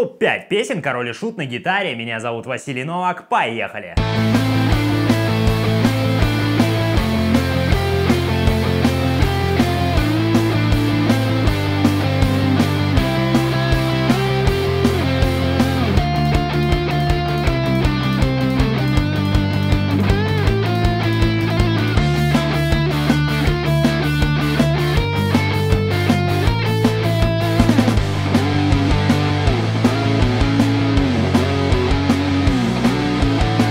Топ-5 песен «Король и Шут» на гитаре. Меня зовут Василий Новак. Поехали!